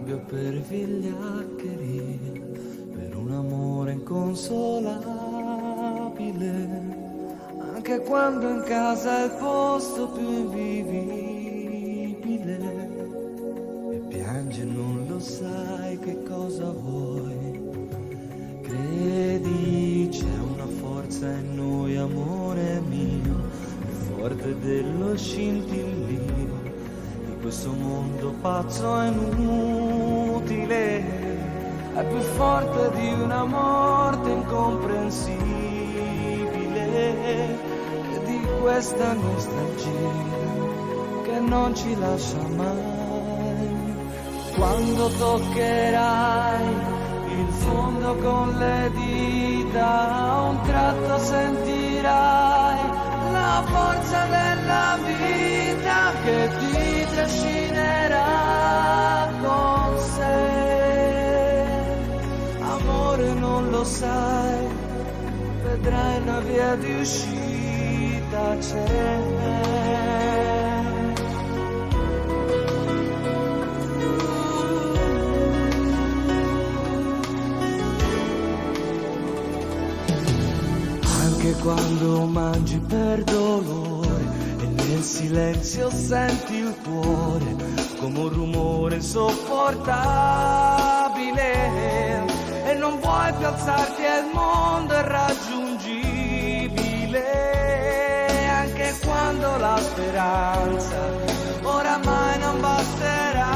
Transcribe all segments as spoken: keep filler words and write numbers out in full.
cambio per vigliaccheria, per un amore inconsolabile. Anche quando in casa è il posto più invivibile e piangi e non lo sai che cosa vuoi. Credi c'è una forza in noi, amore mio, più forte dello scintillio di questo mondo pazzo e inutile. È più forte di una morte incomprensibile, questa nostalgia che non ci lascia mai. Quando toccherai il fondo con le dita, a un tratto sentirai la forza della vita che ti trascinerà con sé. Amore, non lo sai, vedrai una via di uscita c'è. Anche quando mangi per dolore e nel silenzio senti il cuore come un rumore insopportabile e non vuoi più alzarti e il mondo è raggiungibile. Quando la speranza oramai non basterà,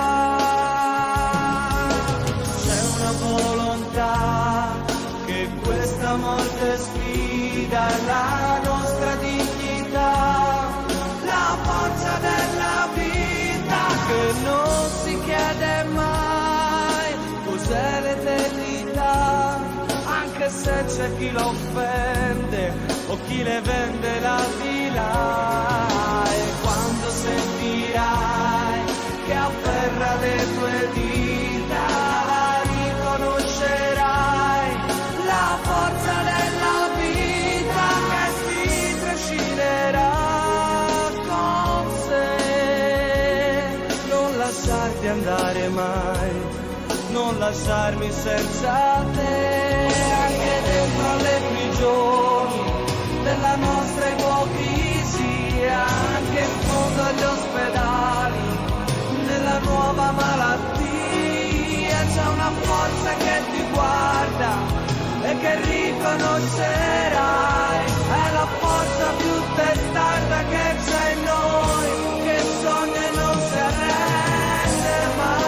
c'è una volontà che questa morte sfida, la nostra dignità, la forza della vita che non si chiede mai cos'è l'eternità, anche se c'è chi lo offende o chi le vende la vita. E quando sentirai che afferra le tue dita, la riconoscerai la forza della vita che ti trascinerà con sé. Non lasciarti andare mai, non lasciarmi senza te, anche dentro alle prigioni della nostra ipocrisia, anche in fondo agli ospedali, nella nuova malattia, c'è una forza che ti guarda e che riconoscerai, è la forza più testarda che c'è in noi, che sogna e non si arrende mai.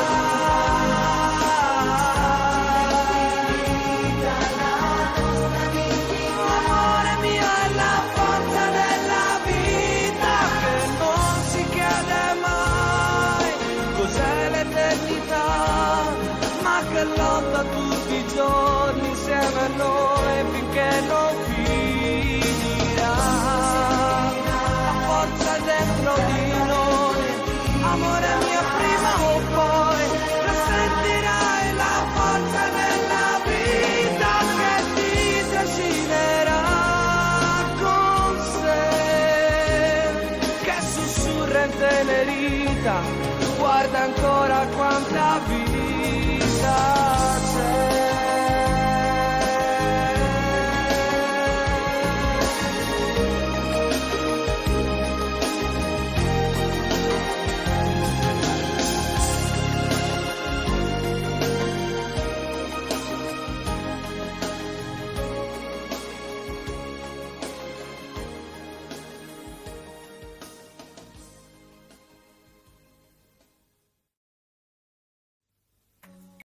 Che lotta tutti i giorni insieme a noi finché non finirà. La forza è dentro di noi, amore mio, prima o poi lo sentirai, la forza della vita che ti trascinerà con sé, che sussurra in tenerita, guarda ancora quanta vita c'è.